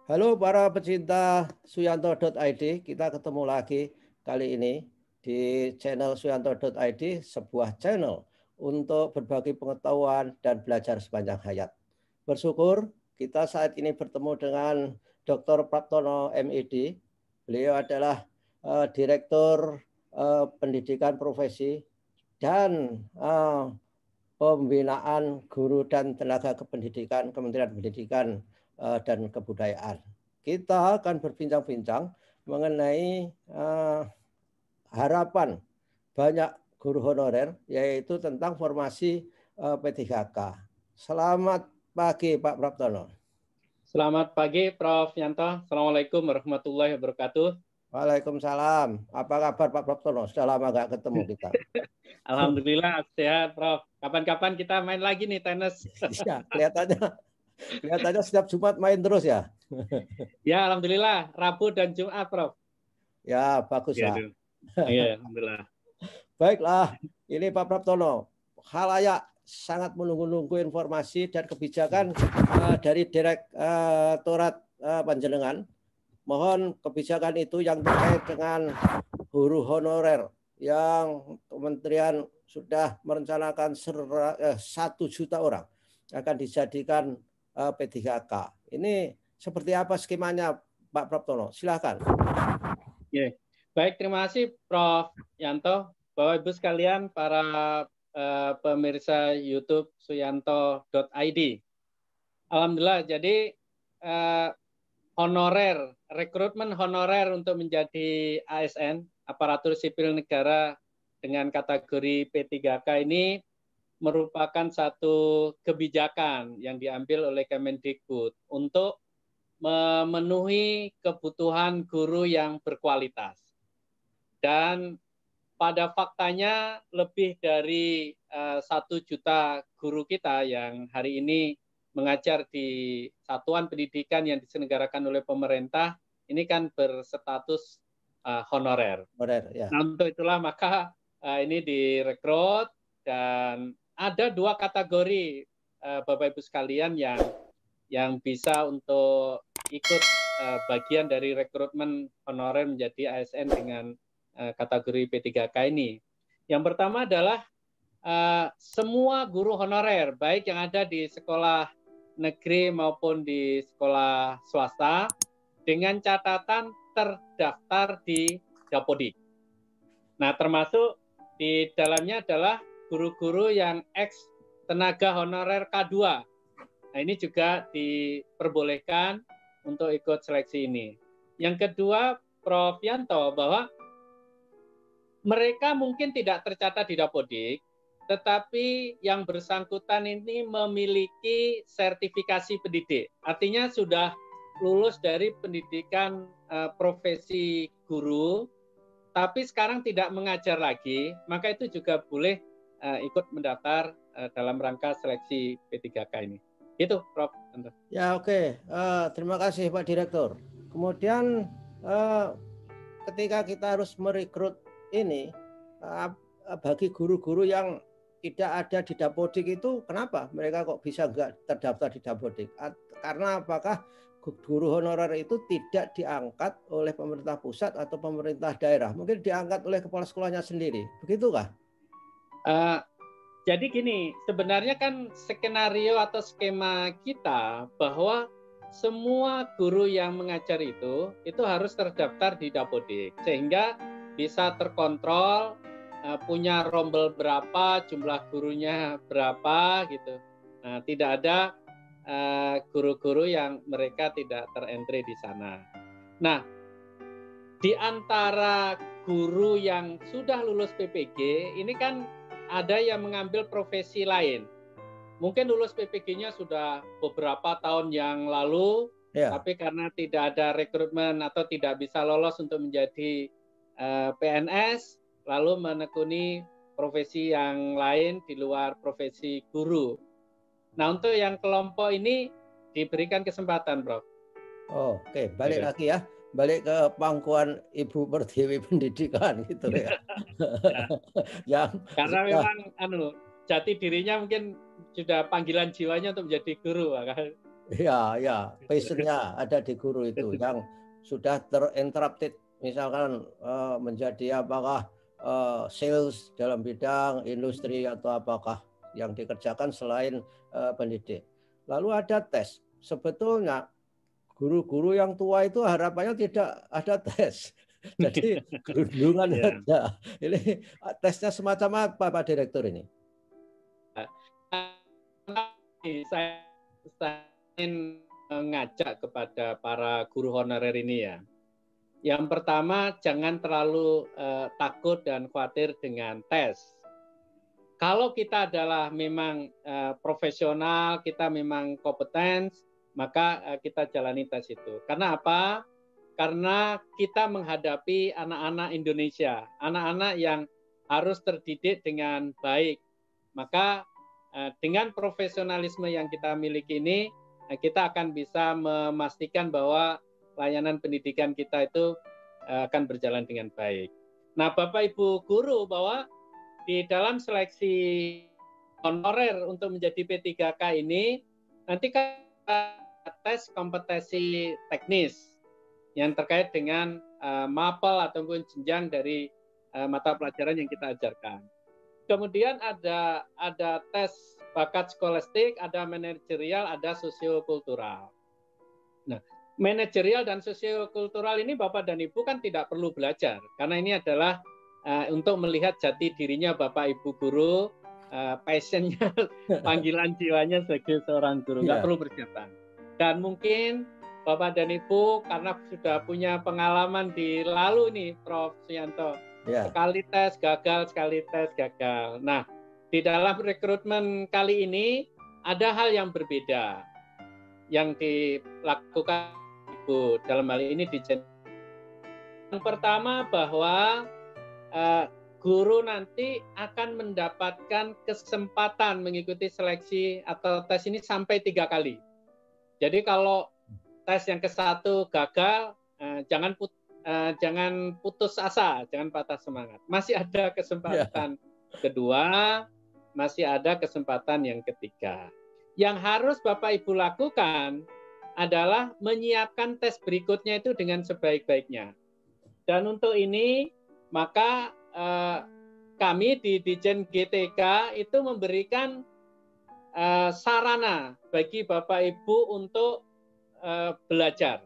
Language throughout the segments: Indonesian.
Halo para pecinta suyanto.id, kita ketemu lagi kali ini di channel suyanto.id, sebuah channel untuk berbagi pengetahuan dan belajar sepanjang hayat. Bersyukur kita saat ini bertemu dengan Dr. Praptono MED. Beliau adalah Direktur Pendidikan Profesi dan Pembinaan Guru dan Tenaga Kependidikan Kementerian Pendidikan dan Kebudayaan. Kita akan berbincang-bincang mengenai harapan banyak guru honorer, yaitu tentang formasi P3K. Selamat pagi Pak Praptono. Selamat pagi Prof. Yanto. Assalamualaikum warahmatullahi wabarakatuh. Waalaikumsalam. Apa kabar Pak Praptono? Sudah lama nggak ketemu kita. Alhamdulillah sehat Prof. Kapan-kapan kita main lagi nih tenis. Ya, kelihatannya setiap Jumat main terus ya. Ya, alhamdulillah Rabu dan Jumat Prof. Ya, bagus lah. Iya, alhamdulillah. Baiklah, ini Pak Praptono. Khalayak sangat menunggu-nunggu informasi dan kebijakan dari Direktorat Panjenengan. Mohon kebijakan itu yang terkait dengan guru honorer yang Kementerian sudah merencanakan 1 juta orang akan dijadikan P3K. Ini seperti apa skemanya Pak Praptono? Silakan. Oke. Baik, terima kasih Prof. Yanto. Bapak Ibu sekalian, para pemirsa YouTube suyanto.id. Alhamdulillah, jadi rekrutmen honorer untuk menjadi ASN, aparatur sipil negara dengan kategori P3K ini merupakan satu kebijakan yang diambil oleh Kemendikbud untuk memenuhi kebutuhan guru yang berkualitas. Dan pada faktanya lebih dari 1 juta guru kita yang hari ini mengajar di satuan pendidikan yang diselenggarakan oleh pemerintah, ini kan berstatus honorer. Ya. Nah, untuk itulah maka ini direkrut, dan ada 2 kategori Bapak Ibu sekalian yang bisa untuk ikut bagian dari rekrutmen honorer menjadi ASN dengan kategori P3K ini. Yang pertama adalah semua guru honorer, baik yang ada di sekolah negeri maupun di sekolah swasta, dengan catatan terdaftar di Dapodik. Nah, termasuk di dalamnya adalah guru-guru yang ex tenaga honorer K2. Nah, ini juga diperbolehkan untuk ikut seleksi ini. Yang kedua, Prof. Yanto, bahwa mereka mungkin tidak tercatat di Dapodik, tetapi yang bersangkutan ini memiliki sertifikasi pendidik. Artinya sudah lulus dari pendidikan profesi guru, tapi sekarang tidak mengajar lagi, maka itu juga boleh ikut mendaftar dalam rangka seleksi P3K ini. Itu, Prof. Ya, oke. Terima kasih Pak Direktur. Kemudian ketika kita harus merekrut ini, bagi guru-guru yang tidak ada di Dapodik itu, kenapa mereka kok bisa nggak terdaftar di Dapodik? Karena apakah guru honorer itu tidak diangkat oleh pemerintah pusat atau pemerintah daerah? Mungkin diangkat oleh kepala sekolahnya sendiri, begitukah? Jadi gini, sebenarnya kan skenario atau skema kita bahwa semua guru yang mengajar itu harus terdaftar di Dapodik, sehingga bisa terkontrol, punya rombel berapa, jumlah gurunya berapa gitu. Nah, tidak ada guru-guru yang mereka tidak terentry di sana. Nah, di antara guru yang sudah lulus PPG, ini kan ada yang mengambil profesi lain. Mungkin lulus PPG-nya sudah beberapa tahun yang lalu, tapi karena tidak ada rekrutmen atau tidak bisa lolos untuk menjadi PNS, lalu menekuni profesi yang lain di luar profesi guru. Nah, untuk yang kelompok ini diberikan kesempatan, Prof. Oh, oke. Balik lagi ya. Balik ke pangkuan Ibu Pertiwi Pendidikan gitu ya. Karena memang jati dirinya mungkin sudah panggilan jiwanya untuk menjadi guru. Ya, passionnya ada di guru itu yang sudah terinterrupted, misalkan menjadi apakah sales dalam bidang industri atau apakah yang dikerjakan selain pendidik. Lalu ada tes. Sebetulnya guru-guru yang tua itu harapannya tidak ada tes. Jadi gerundungan aja. Ini tesnya semacam apa Pak Direktur ini? Saya ingin mengajak kepada para guru honorer ini ya. Yang pertama, jangan terlalu takut dan khawatir dengan tes. Kalau kita adalah memang profesional, kita memang kompeten, maka kita jalani tes itu. Karena apa? Karena kita menghadapi anak-anak Indonesia, anak-anak yang harus terdidik dengan baik. Maka dengan profesionalisme yang kita miliki ini, kita akan bisa memastikan bahwa layanan pendidikan kita itu akan berjalan dengan baik. Nah, Bapak Ibu guru, bahwa di dalam seleksi honorer untuk menjadi P3K ini, nanti kan tes kompetensi teknis yang terkait dengan mapel ataupun jenjang dari mata pelajaran yang kita ajarkan. Kemudian ada tes bakat skolastik, ada manajerial, ada sosiokultural. Nah, manajerial dan sosiokultural ini Bapak dan Ibu kan tidak perlu belajar, karena ini adalah untuk melihat jati dirinya Bapak Ibu guru, passionnya, panggilan jiwanya sebagai seorang guru, nggak perlu persiapan. Dan mungkin Bapak dan Ibu karena sudah punya pengalaman di lalu nih, Prof. Suyanto, sekali tes gagal, sekali tes gagal. Nah, di dalam rekrutmen kali ini ada hal yang berbeda yang dilakukan Ibu dalam hal ini di yang pertama bahwa guru nanti akan mendapatkan kesempatan mengikuti seleksi atau tes ini sampai 3 kali. Jadi kalau tes yang ke-1 gagal, jangan putus asa, jangan patah semangat. Masih ada kesempatan kedua, masih ada kesempatan yang ketiga. Yang harus Bapak Ibu lakukan adalah menyiapkan tes berikutnya itu dengan sebaik-baiknya. Dan untuk ini, maka kami di Dijen GTK itu memberikan sarana bagi Bapak Ibu untuk belajar.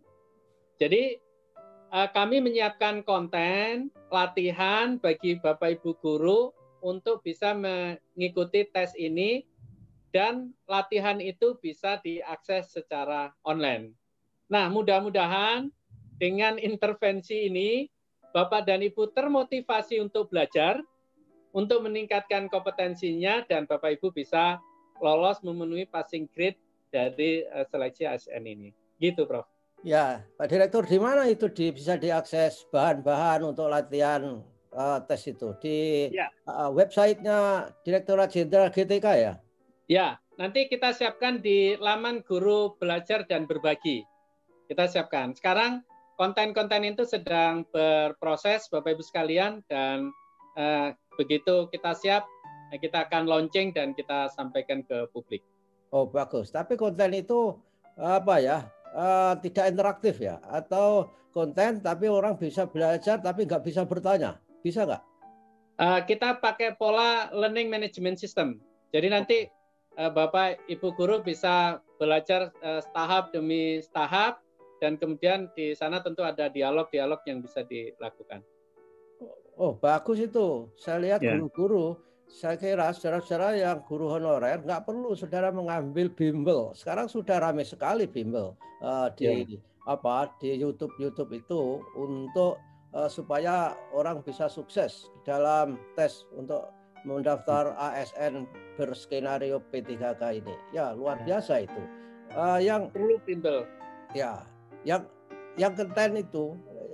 Jadi kami menyiapkan konten latihan bagi Bapak Ibu guru untuk bisa mengikuti tes ini, dan latihan itu bisa diakses secara online. Nah, mudah-mudahan dengan intervensi ini Bapak dan Ibu termotivasi untuk belajar, untuk meningkatkan kompetensinya, dan Bapak Ibu bisa lolos memenuhi passing grade dari seleksi ASN ini. Gitu, Prof. Ya, Pak Direktur, di mana itu bisa diakses bahan-bahan untuk latihan tes itu? Di websitenya Direktorat Jenderal GTK ya? Ya, nanti kita siapkan di laman Guru Belajar dan Berbagi. Kita siapkan. Sekarang konten-konten itu sedang berproses, Bapak Ibu sekalian, dan begitu kita siap, kita akan launching dan kita sampaikan ke publik. Oh, bagus. Tapi konten itu apa ya? Tidak interaktif ya? Atau konten tapi orang bisa belajar tapi nggak bisa bertanya? Bisa nggak? Kita pakai pola learning management system. Jadi nanti Bapak Ibu guru bisa belajar tahap demi tahap, dan kemudian di sana tentu ada dialog-dialog yang bisa dilakukan. Oh, bagus itu. Saya lihat guru-guru, saya kira saudara-saudara yang guru honorer nggak perlu saudara mengambil bimbel. Sekarang sudah ramai sekali bimbel di YouTube itu untuk supaya orang bisa sukses dalam tes untuk mendaftar ASN berskenario P3K ini. Ya, luar biasa itu. Yang perlu bimbel. Ya, yang konten itu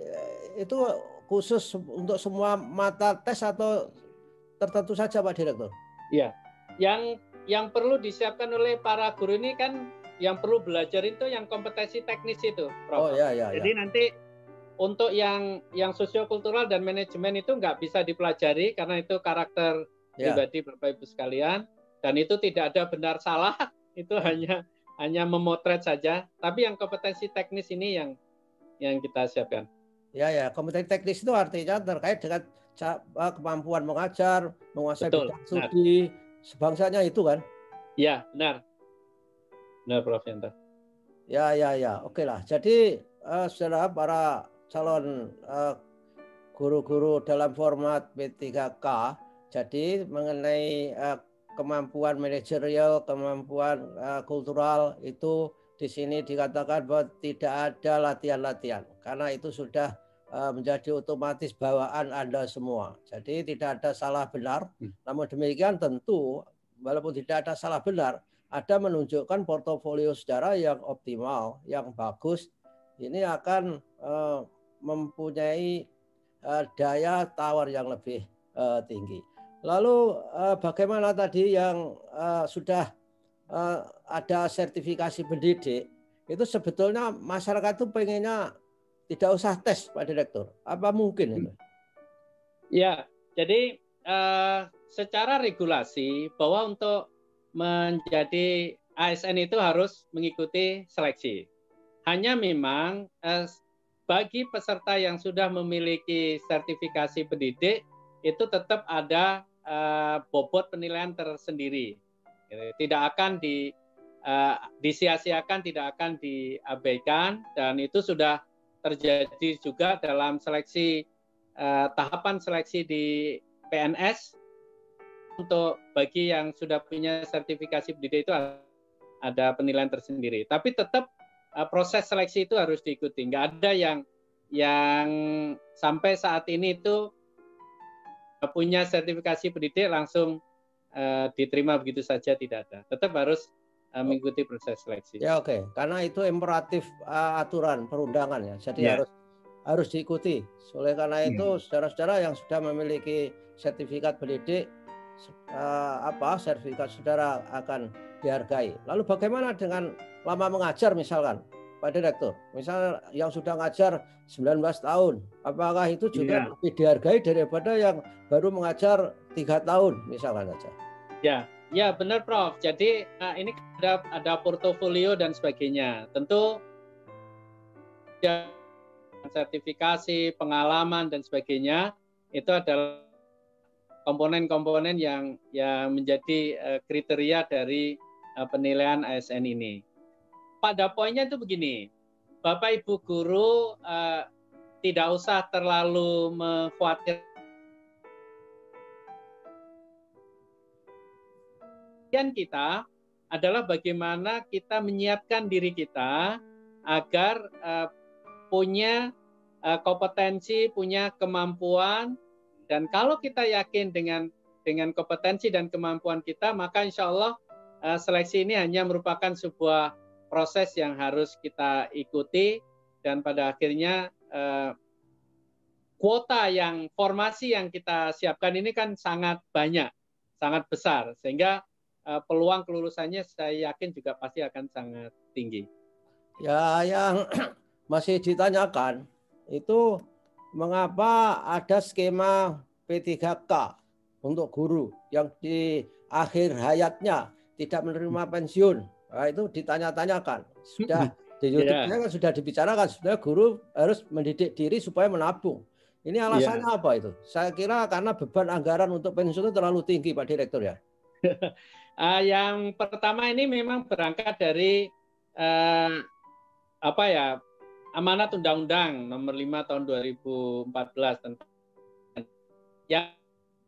khusus untuk semua mata tes atau tertentu saja, Pak Direktur? Iya. Yang perlu disiapkan oleh para guru ini kan yang perlu belajar itu yang kompetensi teknis itu, Prof. Oh ya. Jadi nanti untuk yang sosiokultural dan manajemen itu nggak bisa dipelajari karena itu karakter pribadi Bapak Ibu sekalian, dan itu tidak ada benar salah, itu hanya hanya memotret saja, tapi yang kompetensi teknis ini yang kita siapkan. Ya, ya, kompetensi teknis itu artinya terkait dengan kemampuan mengajar, menguasai bidang studi, sebangsanya itu kan? Ya, benar. Benar, Prof. Yanto. Ya, ya, ya, oke lah. Jadi, saudara para calon guru-guru dalam format P3K, jadi mengenai kemampuan manajerial, kemampuan kultural itu di sini dikatakan bahwa tidak ada latihan-latihan karena itu sudah menjadi otomatis bawaan Anda semua. Jadi tidak ada salah benar. Namun demikian tentu walaupun tidak ada salah benar, ada menunjukkan portofolio saudara yang optimal, yang bagus. Ini akan mempunyai daya tawar yang lebih tinggi. Lalu bagaimana tadi yang sudah ada sertifikasi pendidik, itu sebetulnya masyarakat itu pengennya tidak usah tes, Pak Direktur. Apa mungkin itu? Ya, jadi secara regulasi bahwa untuk menjadi ASN itu harus mengikuti seleksi. Hanya memang bagi peserta yang sudah memiliki sertifikasi pendidik itu tetap ada bobot penilaian tersendiri. Tidak akan disia-siakan, tidak akan diabaikan, dan itu sudah terjadi juga dalam seleksi tahapan seleksi di PNS. Untuk bagi yang sudah punya sertifikasi pendidik itu ada penilaian tersendiri. Tapi tetap proses seleksi itu harus diikuti. Nggak ada yang sampai saat ini itu punya sertifikasi pendidik langsung diterima begitu saja, tidak ada. Tetap harus mengikuti proses seleksi. Ya, oke. Karena itu imperatif aturan perundangan ya. Jadi harus diikuti. Oleh karena itu saudara-saudara yang sudah memiliki sertifikat pendidik, sertifikat saudara akan dihargai. Lalu bagaimana dengan lama mengajar misalkan, Pak Direktur? Misal yang sudah ngajar 19 tahun, apakah itu juga lebih dihargai daripada yang baru mengajar 3 tahun misalkan saja? Ya benar, Prof. Jadi ini ada portofolio dan sebagainya. Tentu sertifikasi, pengalaman dan sebagainya itu adalah komponen-komponen yang menjadi kriteria dari penilaian ASN ini. Pada poinnya itu begini, Bapak Ibu guru tidak usah terlalu mengkhawatirkan. Kita adalah bagaimana kita menyiapkan diri kita agar punya kompetensi, punya kemampuan, dan kalau kita yakin dengan kompetensi dan kemampuan kita, maka insya Allah seleksi ini hanya merupakan sebuah proses yang harus kita ikuti, dan pada akhirnya kuota formasi yang kita siapkan ini kan sangat banyak, sangat besar, sehingga peluang kelulusannya saya yakin juga pasti akan sangat tinggi. Ya, yang masih ditanyakan itu mengapa ada skema P3K untuk guru yang di akhir hayatnya tidak menerima pensiun. Nah, itu ditanya-tanyakan. Sudah di YouTube kan sudah dibicarakan, sudah guru harus mendidik diri supaya menabung. Ini alasannya apa itu? Saya kira karena beban anggaran untuk pensiun itu terlalu tinggi, Pak Direktur ya. Yang pertama ini memang berangkat dari amanat Undang-Undang Nomor 5 Tahun 2014 tentang yang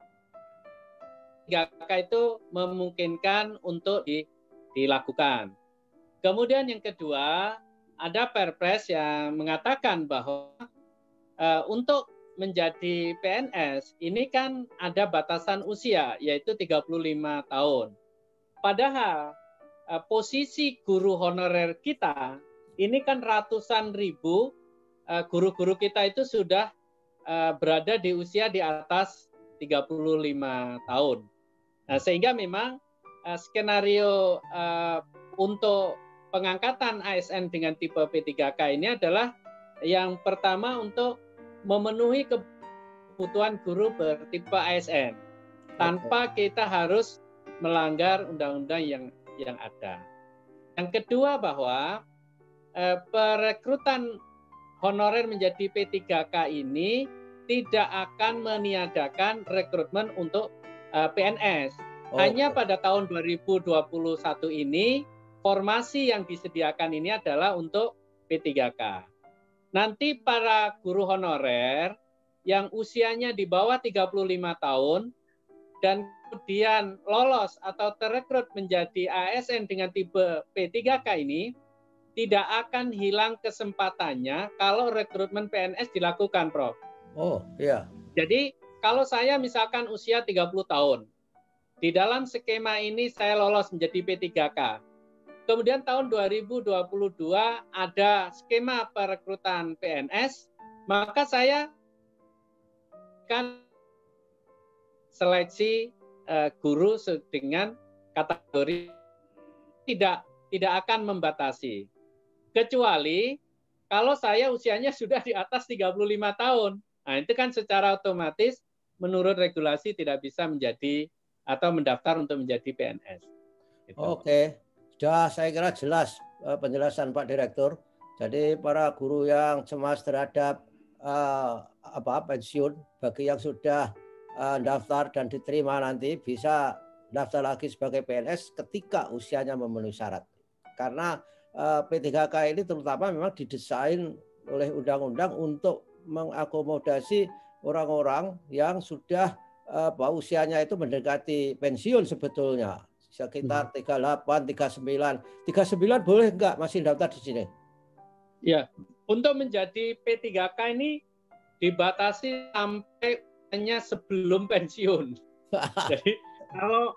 3K itu memungkinkan untuk dilakukan. Kemudian yang kedua, ada Perpres yang mengatakan bahwa untuk menjadi PNS ini kan ada batasan usia, yaitu 35 tahun. Padahal posisi guru honorer kita ini kan ratusan ribu guru-guru kita itu sudah berada di usia di atas 35 tahun. Nah, sehingga memang skenario untuk pengangkatan ASN dengan tipe P3K ini adalah yang pertama untuk memenuhi kebutuhan guru bertipe ASN tanpa kita harus melanggar undang-undang yang ada. Yang kedua bahwa perekrutan honorer menjadi P3K ini tidak akan meniadakan rekrutmen untuk PNS. Hanya pada tahun 2021 ini formasi yang disediakan ini adalah untuk P3K. Nanti para guru honorer yang usianya di bawah 35 tahun dan kemudian lolos atau terekrut menjadi ASN dengan tipe P3K ini tidak akan hilang kesempatannya kalau rekrutmen PNS dilakukan, Prof. Oh, iya. Jadi kalau saya misalkan usia 30 tahun, di dalam skema ini saya lolos menjadi P3K. Kemudian tahun 2022 ada skema perekrutan PNS, maka saya akan seleksi guru dengan kategori tidak akan membatasi. Kecuali kalau saya usianya sudah di atas 35 tahun. Nah, itu kan secara otomatis menurut regulasi tidak bisa menjadi atau mendaftar untuk menjadi PNS. Gitu. Oke, sudah saya kira jelas penjelasan Pak Direktur. Jadi para guru yang cemas terhadap pensiun, bagi yang sudah daftar dan diterima nanti bisa daftar lagi sebagai PNS ketika usianya memenuhi syarat. Karena P3K ini terutama memang didesain oleh undang-undang untuk mengakomodasi orang-orang yang sudah usianya itu mendekati pensiun sebetulnya. Sekitar 38, 39. 39 boleh enggak masih daftar di sini? Ya, untuk menjadi P3K ini dibatasi sampai hanya sebelum pensiun. Jadi kalau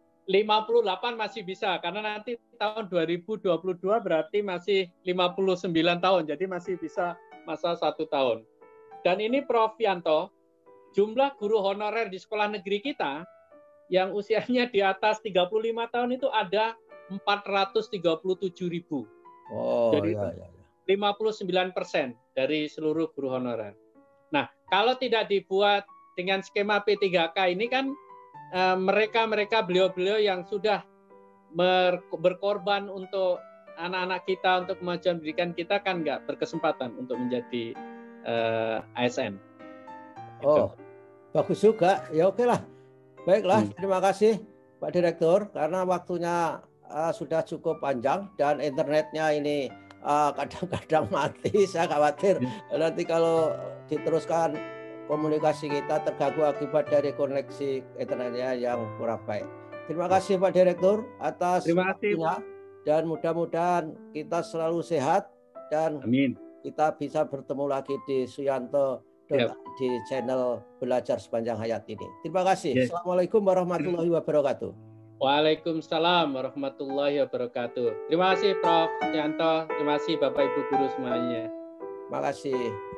58 masih bisa, karena nanti tahun 2022 berarti masih 59 tahun, jadi masih bisa masa 1 tahun. Dan ini Prof. Yanto, jumlah guru honorer di sekolah negeri kita yang usianya di atas 35 tahun itu ada 437.000. Jadi iya. 59% dari seluruh guru honorer. Nah, kalau tidak dibuat dengan skema P3K ini kan mereka beliau-beliau yang sudah berkorban untuk anak-anak kita, untuk kemajuan pendidikan kita kan nggak berkesempatan untuk menjadi ASN. Oh, bagus juga. Ya oke lah. Baiklah, terima kasih Pak Direktur karena waktunya sudah cukup panjang dan internetnya ini kadang-kadang mati. Saya khawatir nanti kalau diteruskan komunikasi kita terganggu akibat dari koneksi internetnya yang kurang baik. Terima kasih Pak Direktur atas waktunya dan mudah-mudahan kita selalu sehat dan kita bisa bertemu lagi di Suyanto di channel Belajar Sepanjang Hayat ini. Terima kasih. Assalamualaikum warahmatullahi wabarakatuh. Waalaikumsalam warahmatullahi wabarakatuh. Terima kasih Prof. Yanto. Terima kasih Bapak Ibu guru semuanya. Terima kasih.